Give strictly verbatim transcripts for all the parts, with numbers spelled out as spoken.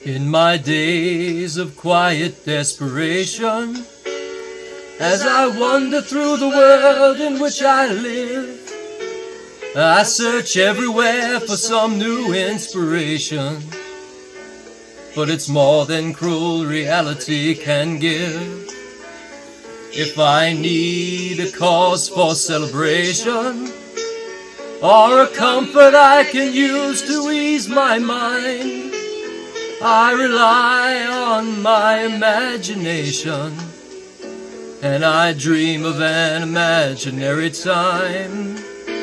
In my days of quiet desperation, as I wander through the world in which I live, I search everywhere for some new inspiration, but it's more than cruel reality can give. If I need a cause for celebration, or a comfort I can use to ease my mind, I rely on my imagination, and I dream of an imaginary time.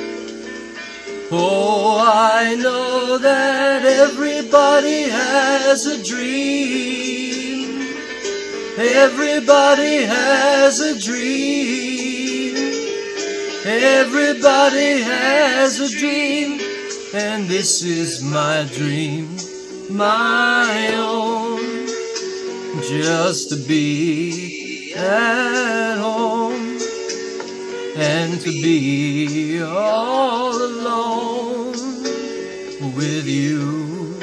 Oh, I know that everybody has a dream. Everybody has a dream. Everybody has a dream, and this is my dream, my own, just to be at home and to be all alone with you.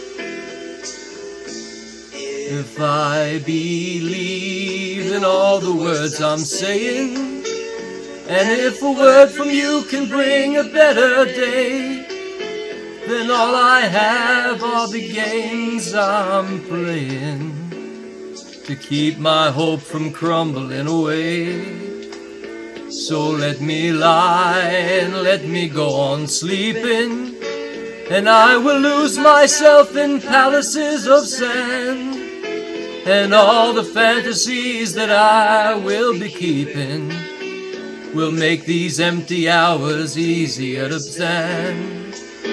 If I believe in all the words I'm saying, and if a word from you can bring a better day, then all I have are the games I'm playing to keep my hope from crumbling away. So let me lie and let me go on sleeping, and I will lose myself in palaces of sand, and all the fantasies that I will be keeping will make these empty hours easier to stand.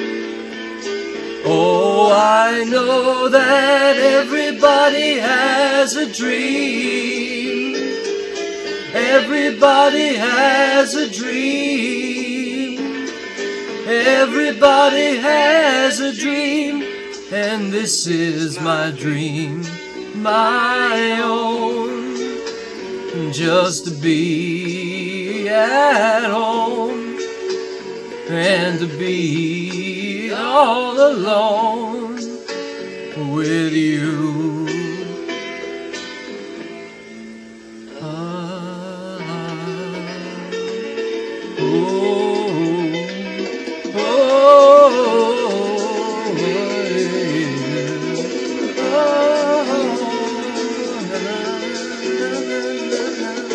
Oh, I know that everybody has a dream. Everybody has a dream. Everybody has a dream, and this is my dream, my own, just to be at home and to be all alone with you. Ah, oh, oh, oh, yeah. Oh, na, na, na, na, na.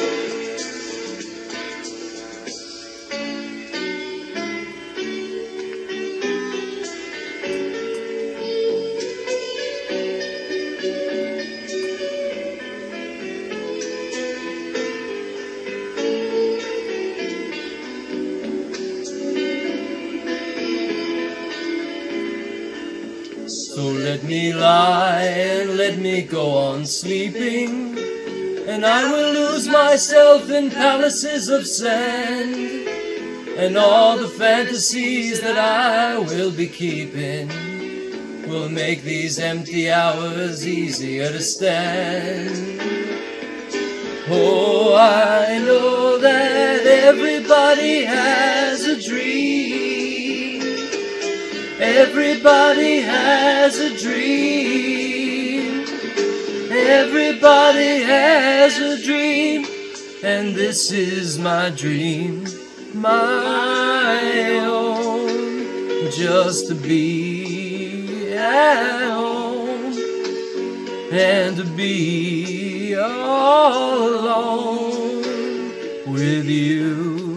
So let me lie and let me go on sleeping, and I will lose myself in palaces of sand, and all the fantasies that I will be keeping will make these empty hours easier to stand. Oh, I know that everybody has a dream. Everybody has a dream. Everybody has a dream, and this is my dream, my own, just to be at home and to be all alone with you.